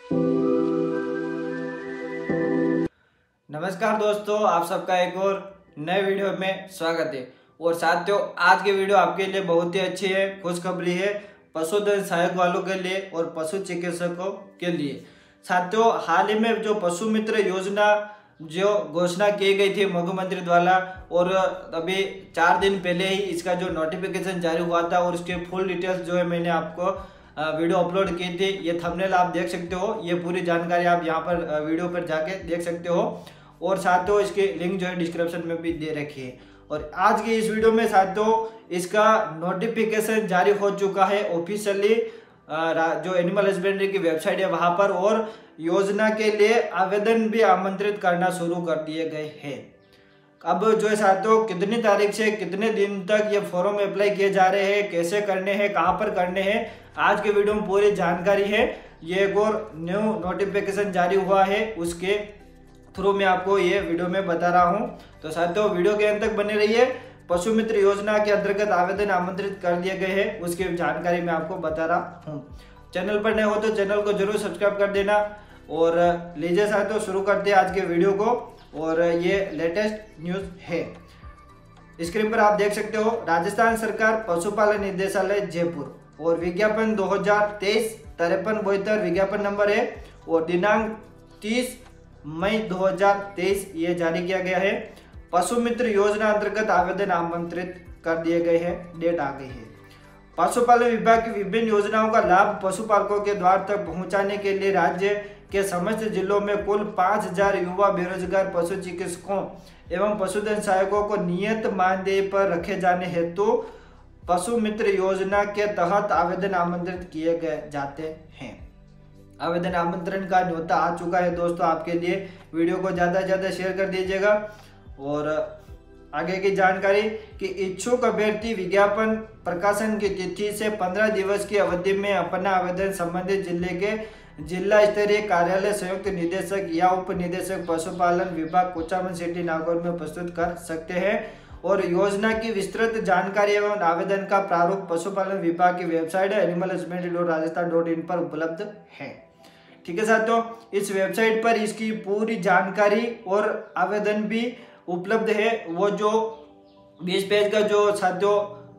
नमस्कार दोस्तों, आप सबका एक और नए वीडियो में स्वागत है। और साथियों, आज की वीडियो आपके लिए बहुत ही अच्छी है, खुशखबरी है पशुधन सहायक वालों के लिए और पशु चिकित्सकों के लिए। साथियों, हाल ही में जो पशु मित्र योजना जो घोषणा की गई थी मुख्यमंत्री द्वारा, और अभी 4 दिन पहले ही इसका जो नोटिफिकेशन जारी हुआ था और उसके फुल डिटेल्स जो है मैंने आपको वीडियो अपलोड की थी। ये थंबनेल आप देख सकते हो, ये पूरी जानकारी आप यहाँ पर वीडियो पर जाके देख सकते हो। और साथियों, इसकी लिंक जो है डिस्क्रिप्शन में भी दे रखी है। और आज की इस वीडियो में साथियों, इसका नोटिफिकेशन जारी हो चुका है ऑफिशियली, जो एनिमल हस्बेंड्री की वेबसाइट है वहां पर, और योजना के लिए आवेदन भी आमंत्रित करना शुरू कर दिए गए हैं। अब जो है साथियों, कितनी तारीख से कितने दिन तक ये फॉर्म अप्लाई किए जा रहे हैं, कैसे करने हैं, कहां पर करने हैं, आज के वीडियो में पूरी जानकारी है। ये एक और न्यू नोटिफिकेशन जारी हुआ है, उसके थ्रू मैं आपको ये वीडियो में बता रहा हूं। तो साथियों, वीडियो के अंत तक बने रहिए। पशु मित्र योजना के अंतर्गत आवेदन आमंत्रित कर दिए गए हैं, उसकी जानकारी मैं आपको बता रहा हूं। चैनल पर नए हो तो चैनल को जरूर सब्सक्राइब कर देना। और लीजिए साथियों, शुरू करते हैं आज के वीडियो को। और ये लेटेस्ट न्यूज है, स्क्रीन पर आप देख सकते हो। राजस्थान सरकार पशुपालन निदेशालय जयपुर, और विज्ञापन 2023-5372 विज्ञापन नंबर है, और दिनांक 30 मई 2023 ये जारी किया गया है। पशु मित्र योजना अंतर्गत आवेदन आमंत्रित कर दिए गए हैं, डेट आ गई है। पशुपालन विभाग की विभिन्न योजनाओं का लाभ पशुपालकों के द्वार तक पहुंचाने के लिए राज्य के समस्त जिलों में कुल 5000 युवा बेरोजगार पशु चिकित्सकों एवं पशुधन सहायकों को नियत मानदेय पर रखे जाने हेतु पशु मित्र योजना के तहत आवेदन आमंत्रित किए गए जाते हैं। आवेदन आमंत्रण का न्योता आ चुका है दोस्तों आपके लिए। वीडियो को ज़्यादा से ज़्यादा शेयर कर दीजिएगा। और आगे की जानकारी कि इच्छुक अभ्यर्थी विज्ञापन प्रकाशन की तिथि से 15 दिवस की अवधि में अपना आवेदन संबंधित जिले के जिला स्तरीय कार्यालय संयुक्त निदेशक या उप निदेशक पशुपालन विभाग कुचामन सिटी नागौर में प्रस्तुत कर सकते हैं। और योजना की विस्तृत जानकारी एवं आवेदन का प्रारूप पशुपालन विभाग की वेबसाइट animalhusbandry.rajasthan.in पर उपलब्ध है। ठीक है साथियों, इस वेबसाइट पर इसकी पूरी जानकारी और आवेदन भी उपलब्ध है। वो जो 20 पेज का जो साथियों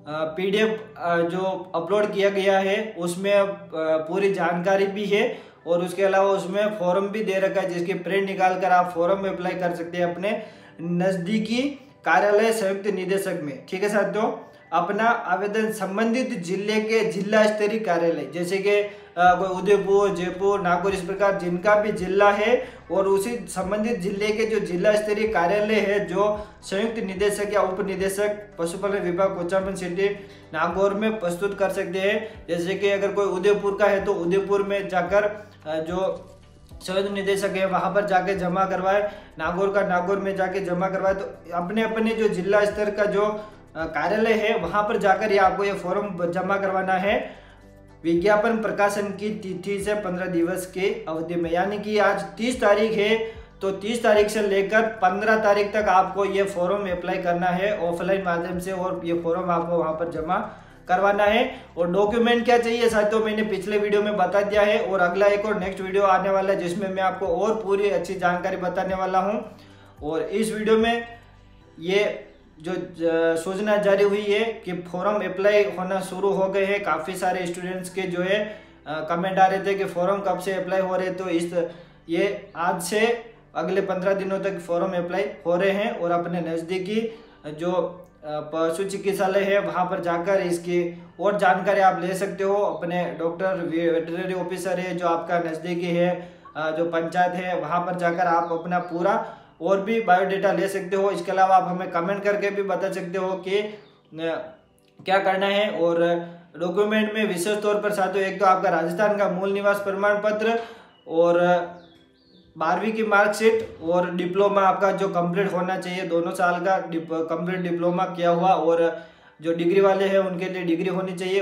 PDF जो अपलोड किया गया है, उसमें पूरी जानकारी भी है। और उसके अलावा उसमें फॉर्म भी दे रखा है, जिसकी प्रिंट निकाल कर आप फॉर्म में अप्लाई कर सकते हैं अपने नजदीकी कार्यालय संयुक्त निदेशक में। ठीक है साथियों, अपना आवेदन संबंधित जिले के जिला स्तरीय कार्यालय, जैसे कि कोई उदयपुर, जयपुर, नागौर, इस प्रकार जिनका भी जिला है, और उसी संबंधित जिले के जो जिला स्तरीय कार्यालय है, जो संयुक्त निदेशक या उप निदेशक पशुपालन विभाग कुचामन सिटी नागौर में प्रस्तुत कर सकते हैं। जैसे कि अगर कोई उदयपुर का है तो उदयपुर में जाकर जो संयुक्त निदेशक है वहां पर जाके जमा करवाए, नागौर का नागौर में जाके जमा करवाए। तो अपने अपने जो जिला स्तर का जो कार्यालय है वहां पर जाकर ये आपको ये फॉर्म जमा करवाना है विज्ञापन प्रकाशन की तिथि से 15 दिवस के अवधि में। यानी कि आज 30 तारीख है, तो 30 तारीख से लेकर 15 तारीख तक आपको ये फॉर्म अप्लाई करना है ऑफलाइन माध्यम से, और ये फॉर्म आपको वहां पर जमा करवाना है। और डॉक्यूमेंट क्या चाहिए साथियों, मैंने पिछले वीडियो में बता दिया है। और अगला एक और नेक्स्ट वीडियो आने वाला है, जिसमें मैं आपको और पूरी अच्छी जानकारी बताने वाला हूं। और इस वीडियो में ये जो सूचना जारी हुई है कि फॉर्म अप्लाई होना शुरू हो गए हैं। काफ़ी सारे स्टूडेंट्स के जो है कमेंट आ रहे थे कि फॉर्म कब से अप्लाई हो रहे, तो ये आज से अगले 15 दिनों तक फॉर्म अप्लाई हो रहे हैं। और अपने नज़दीकी जो पशु चिकित्सालय है वहां पर जाकर इसकी और जानकारी आप ले सकते हो। अपने डॉक्टर, वेटरनरी ऑफिसर है जो आपका नज़दीकी है, जो पंचायत है, वहां पर जाकर आप अपना पूरा और भी बायोडेटा ले सकते हो। इसके अलावा आप हमें कमेंट करके भी बता सकते हो कि क्या करना है। और डॉक्यूमेंट में विशेष तौर पर साथियों, एक तो आपका राजस्थान का मूल निवास प्रमाण पत्र, और 12वीं की मार्कशीट, और डिप्लोमा आपका जो कंप्लीट होना चाहिए, 2 साल का कंप्लीट डिप्लोमा किया हुआ। और जो डिग्री वाले हैं उनके लिए डिग्री होनी चाहिए।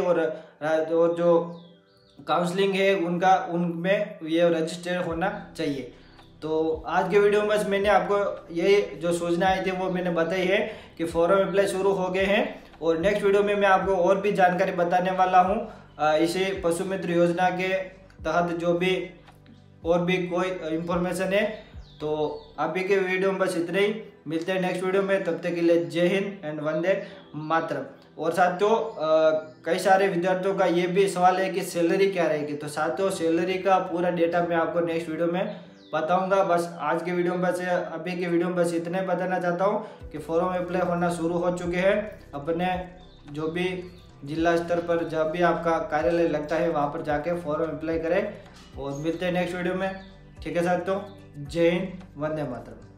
और जो काउंसलिंग है उनमें ये रजिस्टर होना चाहिए। तो आज के वीडियो में मैंने आपको ये जो सूचना आई थी वो मैंने बताई है कि फॉर्म अप्लाई शुरू हो गए हैं। और नेक्स्ट वीडियो में मैं आपको और भी जानकारी बताने वाला हूँ इसे पशु मित्र योजना के तहत जो भी और भी कोई इंफॉर्मेशन है तो अभी के वीडियो में बस इतना ही। मिलते हैं नेक्स्ट वीडियो में, तब तक के लिए जय हिंद एंड वंदे मातरम। और साथियों कई सारे विद्यार्थियों का ये भी सवाल है कि सैलरी क्या रहेगी। तो साथियों सैलरी का पूरा डेटा मैं आपको नेक्स्ट वीडियो में बताऊंगा। बस आज के वीडियो में बस अभी के वीडियो में बस इतने बताना चाहता हूँ कि फॉर्म अप्लाई होना शुरू हो चुके हैं। अपने जो भी जिला स्तर पर जब भी आपका कार्यालय लगता है वहाँ पर जाके फॉर्म अप्लाई करें। और मिलते हैं नेक्स्ट वीडियो में। ठीक है साथियों, जय हिंद, वंदे मातरम।